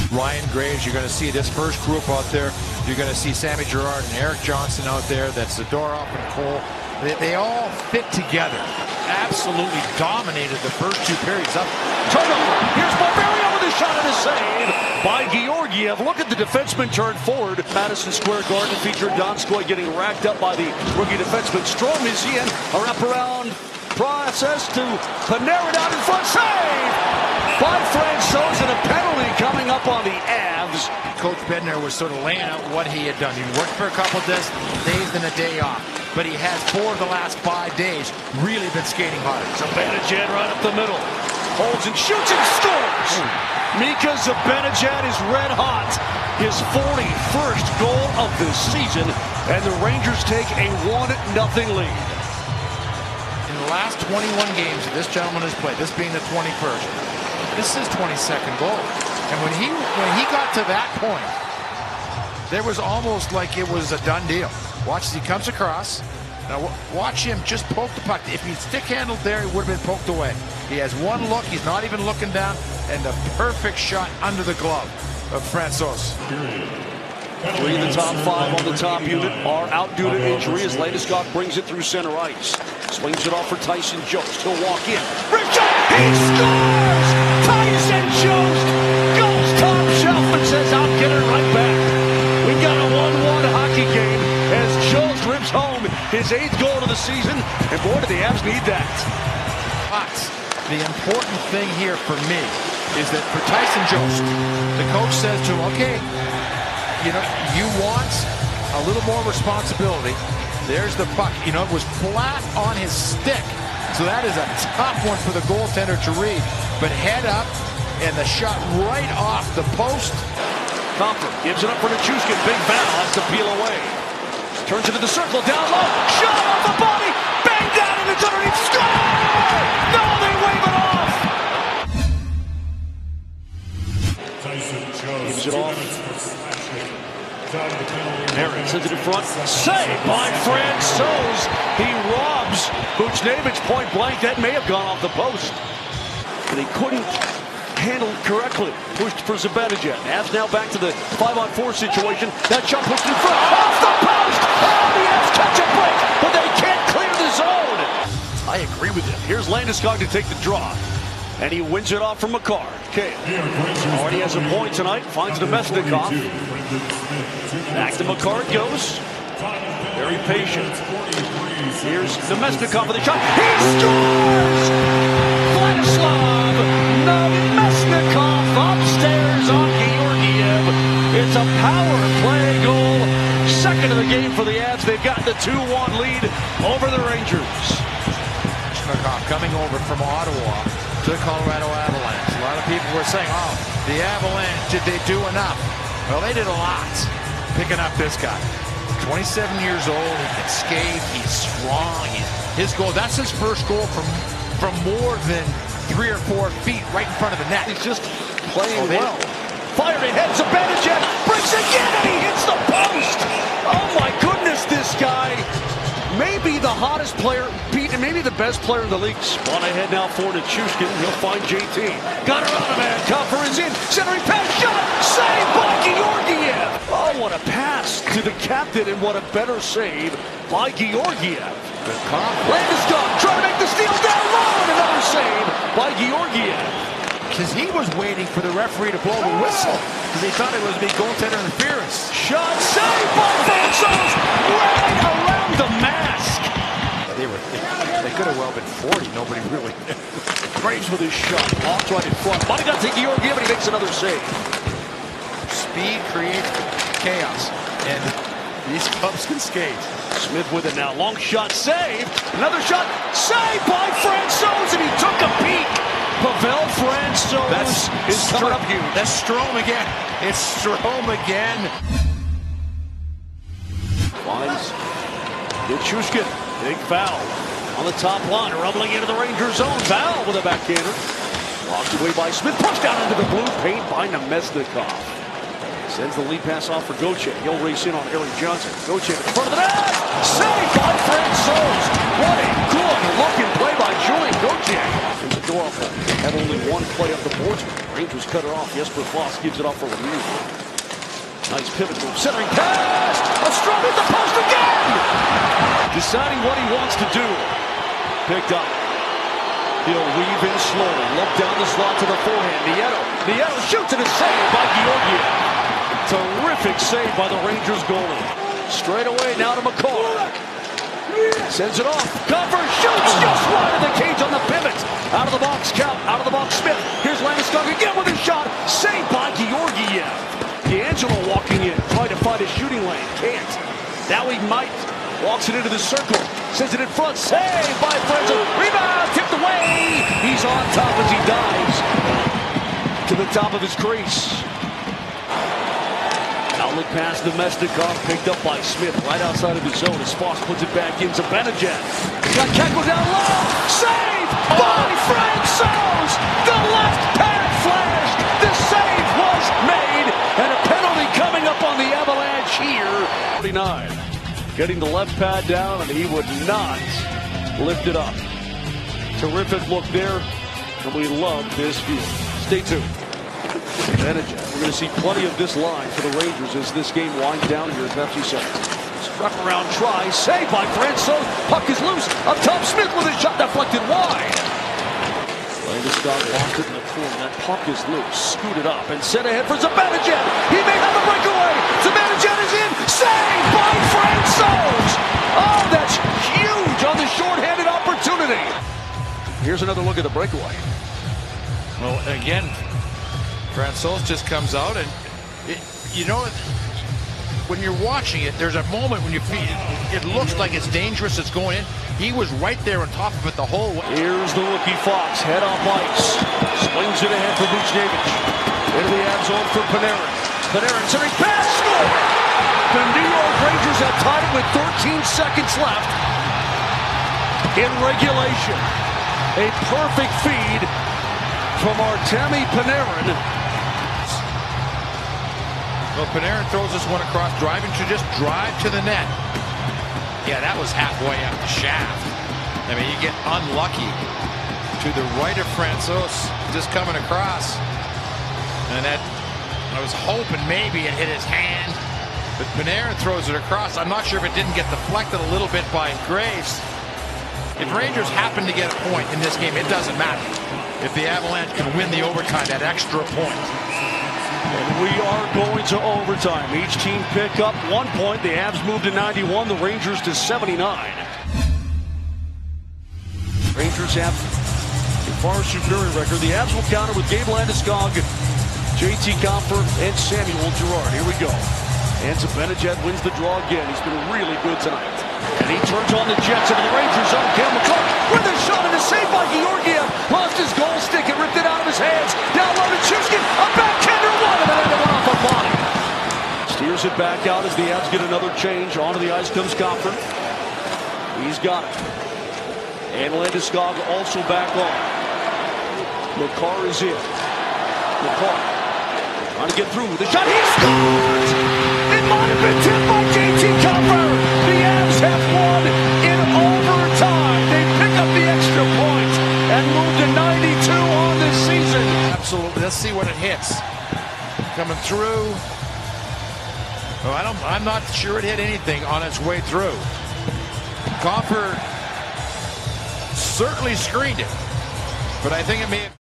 Ryan Graves. You're going to see this first group out there. You're going to see Sammy Gerard and Erik Johnson out there. That's Zadorov and Cole. They all fit together. Absolutely dominated the first two periods. Turnover. Here's Barberio with a shot and a save by Georgiev. Look at the defenseman turn forward. Madison Square Garden featured Donskoy getting racked up by the rookie defenseman. Strome is in. A wraparound process to Panarin out in front. Save by Francouz, and a penalty coming up on the Avs. Coach Bednar was sort of laying out what he had done. He worked for a couple of days and a day off. But he has 4 of the last 5 days really been skating hard. Zibanejad right up the middle. Holds and shoots and scores. Mika Zibanejad is red hot. His 41st goal of the season. And the Rangers take a 1-0 lead. In the last 21 games that this gentleman has played, this being the 21st, this is his 22nd goal. And when he got to that point, there was almost like it was a done deal. Watch as he comes across. Now watch him just poke the puck. If he'd stick-handled there, he would have been poked away. He has one look. He's not even looking down. And the perfect shot under the glove of Francouz. 3 of the top 5 on the top unit are out due to injury as Landeskog brings it through center ice. Swings it off for Tyson Jost. He'll walk in. Richard, he scores! Tyson Jost goes top shelf and says, I'll get it right back. We got a 1-1 hockey game as Jost rips home his 8th goal of the season. And boy, do the Avs need that. But the important thing here for me is that for Tyson Jost, the coach says to him, okay, you know, you want a little more responsibility. There's the puck. You know, it was flat on his stick. So that is a tough one for the goaltender to read. But head up, and the shot right off the post. Compher gives it up for Nichushkin. Big foul, has to peel away. Turns into the circle, down low. Shot off the body. Bang down, and it's underneath. Score! No, they wave it off. Gives it off. Aaron sends it in front. Saved by Francouz. He robs Buchnevich point blank. That may have gone off the post. But he couldn't handle it correctly. Pushed for Zibanejad. Avs now back to the 5-on-4 situation. That shot pushed in front. Off the post! Oh, the Avs catch a break, but they can't clear the zone. I agree with him. Here's Landeskog to take the draw. And he wins it off from Makar. Okay. Already has a point tonight. Finds Nemesnikov. Back to Makar it goes. Very patient. Here's Nemesnikov with a shot. He scores! Vladislav Nemesnikov upstairs on Georgiev. It's a power play goal. Second of the game for the Avs. They've got the 2-1 lead over the Rangers. Nemesnikov coming over from Ottawa to the Colorado Avalanche. A lot of people were saying, oh, the Avalanche, did they do enough? Well, they did a lot picking up this guy. 27 years old, he can skate, he's strong. His goal, that's his first goal from more than 3 or 4 feet right in front of the net. He's just playing well. Fired ahead, Zibanejad breaks again, and he hits the post. Oh my goodness, this guy may be the hottest player, maybe the best player in the league. Spot ahead now for Nichushkin. He'll find JT. Got her on a man. Compher is in. Centering pass. Shot. Saved by Georgiev. Oh, what a pass to the captain, and what a better save by Georgiev. Landeskog trying to make the steal down low, and another save by Georgiev. Because he was waiting for the referee to blow the whistle, because he thought it was be goaltender interference. Shot saved by Francouz. Right around the mask. They could have well been 40. Nobody really knew. Graves with his shot. Off right in front. Money got to Georgiev, and he makes another save. Speed creates chaos, and these clubs can skate. Smith with it now. Long shot saved. Another shot saved by Francouz, and he took a peek. Pavel Francouz is coming up huge. That's Strome again. It's Strome again. Finds Nichushkin. Big foul on the top line. Rumbling into the Ranger zone. Val with a backhander. Walked away by Smith. Pushed down into the blue paint by Nemesnikov. Sends the lead pass off for Gauthier. He'll race in on Erik Johnson. Gauthier in front of the net. Saved by Francouz. What a good looking play by Julien Gauthier. There's a door off. Had only one play up the boards. Rangers cut her off. Jesper Foss gives it off for Lemieux. Nice pivot move. Centering pass. A strong at the post again. Deciding what he wants to do. Picked up. He'll weave in slowly. Look down the slot to the forehand. Nieto shoots and a save by Georgiev. Terrific save by the Rangers goalie. Straight away now to McCall. Sends it off. Compher shoots just wide of the cage on the pivot. Out of the box, count. Out of the box, Smith. Here's Landeskog again with a shot. Saved by Georgiev. D'Angelo walking in, trying to find a shooting lane. Can't. Now he might. Walks it into the circle. Sends it in front. Saved by Frenzel. Rebound. Tipped away. He's on top as he dives to the top of his crease. Outlet pass to Mestikov, picked up by Smith right outside of his zone as Foss puts it back into Benajad. Got Kekko down low. Save by Francouz. The left pad flashed. The save was made. And a penalty coming up on the Avalanche here. 49. Getting the left pad down, and he would not lift it up. Terrific look there, and we love this view. Stay tuned. Benajad. We're going to see plenty of this line for the Rangers as this game winds down here at Pepsi Center. Struck around try, saved by Francouz. Puck is loose. Up top, Smith with a shot deflected wide. Landeskog lost it in the corner. That puck is loose. Scooted up and set ahead for Zibanejad. He may have a breakaway. Zibanejad is in. Saved by Francouz. Oh, that's huge on the shorthanded opportunity. Here's another look at the breakaway. Well, again, Francouz just comes out, and you know, when you're watching it, there's a moment when you feel it looks like it's dangerous. It's going in. He was right there on top of it the whole way. Here's the rookie Fox, head off ice, swings it ahead for Buchnevich. Into the ad zone for Panarin. Panarin centering pass, score! The New York Rangers have tied it with 13 seconds left in regulation. A perfect feed from Artemi Panarin. Well, Panarin throws this one across, driving to just drive to the net. Yeah, that was halfway up the shaft. I mean, you get unlucky to the right of Francouz just coming across. And that, I was hoping maybe it hit his hand, but Panarin throws it across. I'm not sure if it didn't get deflected a little bit by Graves. If Rangers happen to get a point in this game, it doesn't matter. If the Avalanche can win the overtime, that extra point. And we are going to overtime. Each team pick up 1 point. The Avs move to 91, the Rangers to 79. Rangers have a far superior record. The Avs will counter with Gabe Landeskog, JT Compher, and Samuel Girard. Here we go. And Zibanejad wins the draw again. He's been really good tonight. And he turns on the Jets into the Rangers zone. Cam McCall with a shot and a save by Georgiev. Lost his goal stick and ripped it out of his hands. Down low to Chuskin. A backhander one, and then it went off a body. Steers it back out as the Avs get another change. Onto the ice comes Compher. He's got it. And Landeskog also back on. Makar is in. Makar trying to get through with the shot. He scores! It might have been tipped by JT Compher. The Avs have won in overtime. They pick up the extra point and move to 92 on this season. Absolutely. Let's see what it hits. Coming through. Oh, I'm not sure it hit anything on its way through. Compher certainly screened it, but I think it may have